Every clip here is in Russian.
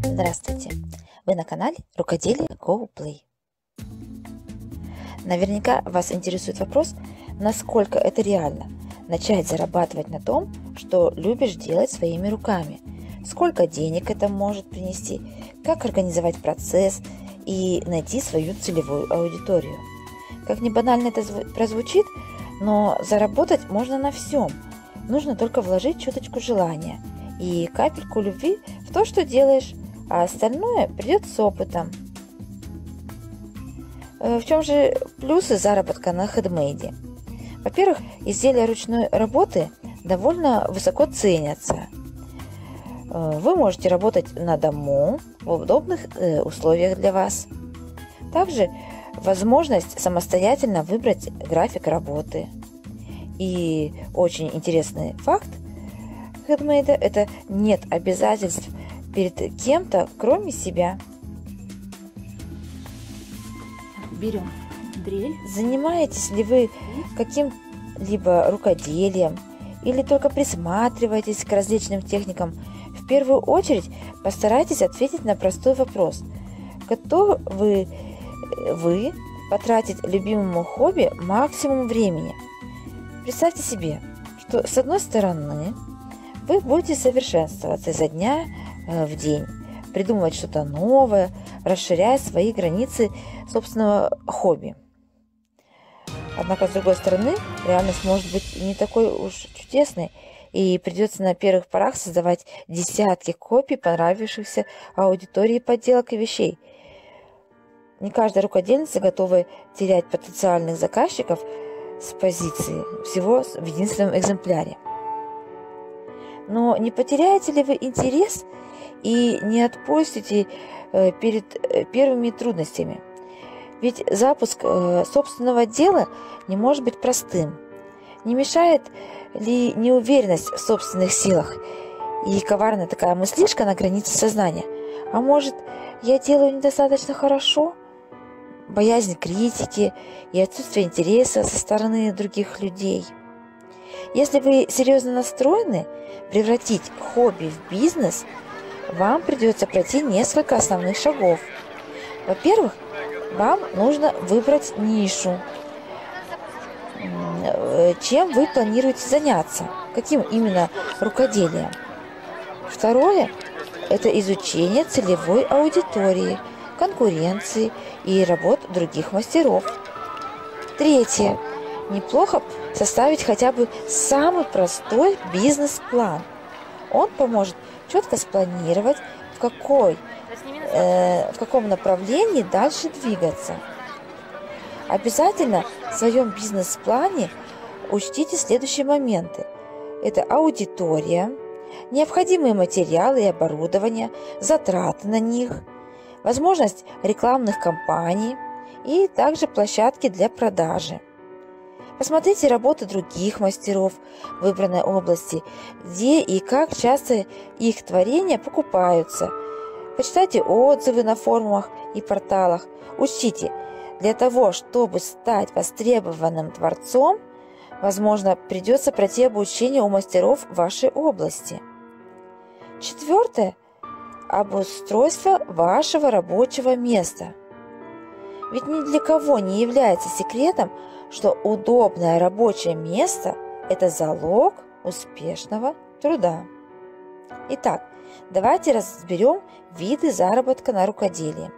Здравствуйте! Вы на канале Рукоделие Go Play. Наверняка вас интересует вопрос, насколько это реально начать зарабатывать на том, что любишь делать своими руками, сколько денег это может принести, как организовать процесс и найти свою целевую аудиторию. Как ни банально это прозвучит, но заработать можно на всем. Нужно только вложить чуточку желания и капельку любви в то, что делаешь, а остальное придет с опытом. В чем же плюсы заработка на хендмейде? Во-первых, изделия ручной работы довольно высоко ценятся. Вы можете работать на дому в удобных условиях для вас. Также возможность самостоятельно выбрать график работы. И очень интересный факт хендмейда – это нет обязательств перед кем-то, кроме себя. Берем дрель. Занимаетесь ли вы каким-либо рукоделием или только присматриваетесь к различным техникам? В первую очередь постарайтесь ответить на простой вопрос. Готовы вы потратить любимому хобби максимум времени? Представьте себе, что с одной стороны вы будете совершенствоваться изо дня в день, придумывать что-то новое, расширяя свои границы собственного хобби. Однако, с другой стороны, реальность может быть не такой уж чудесной, и придется на первых порах создавать десятки копий понравившихся аудитории подделок и вещей. Не каждая рукодельница готова терять потенциальных заказчиков с позиции всего в единственном экземпляре. Но не потеряете ли вы интерес и не отпустите перед первыми трудностями? Ведь запуск собственного дела не может быть простым. Не мешает ли неуверенность в собственных силах и коварная такая мыслишка на границе сознания? А может, я делаю недостаточно хорошо? Боязнь критики и отсутствие интереса со стороны других людей. Если вы серьезно настроены превратить хобби в бизнес, вам придется пройти несколько основных шагов. Во-первых, вам нужно выбрать нишу. Чем вы планируете заняться? Каким именно рукоделием? Второе – это изучение целевой аудитории, конкуренции и работ других мастеров. Третье. Неплохо составить хотя бы самый простой бизнес-план. Он поможет четко спланировать, в каком направлении дальше двигаться. Обязательно в своем бизнес-плане учтите следующие моменты. Это аудитория, необходимые материалы и оборудование, затраты на них, возможность рекламных кампаний и также площадки для продажи. Посмотрите работы других мастеров в выбранной области, где и как часто их творения покупаются. Почитайте отзывы на форумах и порталах. Учтите, для того, чтобы стать востребованным творцом, возможно, придется пройти обучение у мастеров вашей области. Четвертое – обустройство вашего рабочего места. Ведь ни для кого не является секретом, что удобное рабочее место – это залог успешного труда. Итак, давайте разберем виды заработка на рукоделии.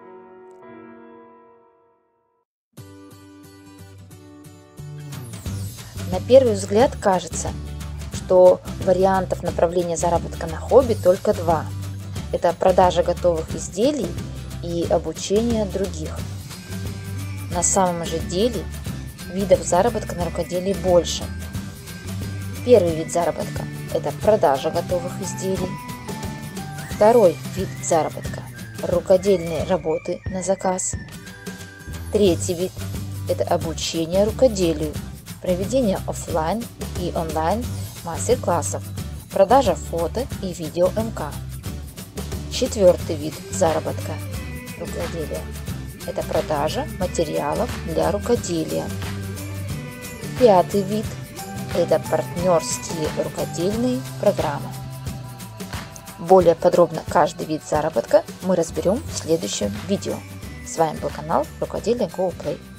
На первый взгляд кажется, что вариантов направления заработка на хобби только два. Это продажа готовых изделий и обучение других. На самом же деле видов заработка на рукоделии больше. Первый вид заработка – это продажа готовых изделий. Второй вид заработка – рукодельные работы на заказ. Третий вид – это обучение рукоделию, проведение офлайн и онлайн мастер-классов, продажа фото и видео МК. Четвертый вид заработка рукоделия – это продажа материалов для рукоделия. Пятый вид – это партнерские рукодельные программы. Более подробно каждый вид заработка мы разберем в следующем видео. С вами был канал Рукоделие GoPlay.